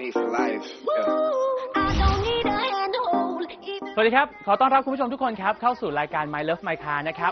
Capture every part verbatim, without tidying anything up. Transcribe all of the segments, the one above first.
สวัสดีครับขอต้อนรับคุณผู้ชมทุกคนครับเข้าสู่รายการ My Love My Car นะครับ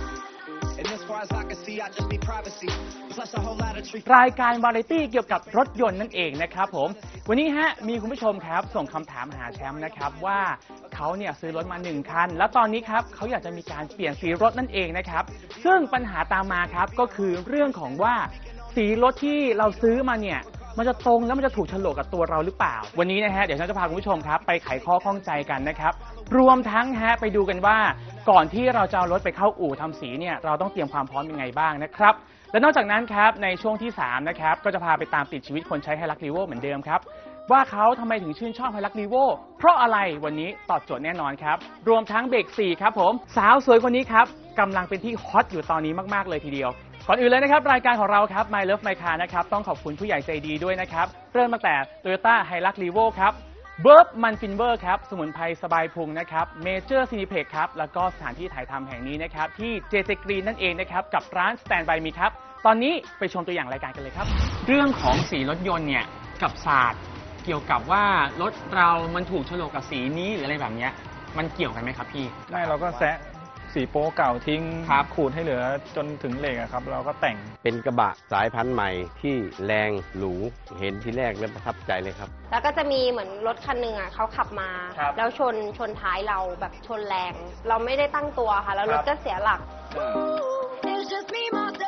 รายการวาไรตี้เกี่ยวกับรถยนต์นั่นเองนะครับผมวันนี้ฮะมีคุณผู้ชมครับส่งคำถามหาแชมป์นะครับว่าเขาเนี่ยซื้อรถมาหนึ่งคันแล้วตอนนี้ครับเขาอยากจะมีการเปลี่ยนสีรถนั่นเองนะครับซึ่งปัญหาตามมาครับก็คือเรื่องของว่าสีรถที่เราซื้อมาเนี่ยมันจะตรงแล้วมันจะถูกโฉลกกับตัวเราหรือเปล่าวันนี้นะฮะเดี๋ยวฉันจะพาคุณผู้ชมครับไปไขข้อข้องใจกันนะครับรวมทั้งฮะไปดูกันว่าก่อนที่เราจะเอารถไปเข้าอู่ทำสีเนี่ยเราต้องเตรียมความพร้อมยังไงบ้างนะครับและนอกจากนั้นครับในช่วงที่สามนะครับก็จะพาไปตามติดชีวิตคนใช้ไฮลักซ์ลีโวเหมือนเดิมครับว่าเขาทำไมถึงชื่นชอบไฮลักซ์ลีโวเพราะอะไรวันนี้ตอบโจทย์แน่นอนครับรวมทั้งเบรกสี่ครับผมสาวสวยคนนี้ครับกำลังเป็นที่ฮอตอยู่ตอนนี้มากๆเลยทีเดียวก่อนอื่นเลยนะครับรายการของเราครับ My Love My Car นะครับต้องขอบคุณผู้ใหญ่ใจดีด้วยนะครับเริ่มตั้งแต่ Toyota Hilux Revo ครับเบิร์บมันฟินเวอร์ครับสมุนไพรสบายพุงนะครับเมเจอร์ซีนิเพล็กครับแล้วก็สถานที่ถ่ายทำแห่งนี้นะครับที่ เจ เจ Green นั่นเองนะครับกับร้าน Stand By Me ครับตอนนี้ไปชมตัวอย่างรายการกันเลยครับเรื่องของสีรถยนต์เนี่ยกับศาสตร์เกี่ยวกับว่ารถเรามันถูกโฉลกกับสีนี้หรืออะไรแบบนี้มันเกี่ยวกันไหมครับพี่ไม่เราก็แซะสีโป๊เก่าทิ้งขูดให้เหลือจนถึงเหล็กครับเราก็แต่งเป็นกระบะสายพันธุ์ใหม่ที่แรงหรูเห็นที่แรกแล้วประทับใจเลยครับแล้วก็จะมีเหมือนรถคันหนึ่งอ่ะเขาขับมาแล้วชนชนท้ายเราแบบชนแรงเราไม่ได้ตั้งตัวค่ะแล้วรถก็เสียหลัก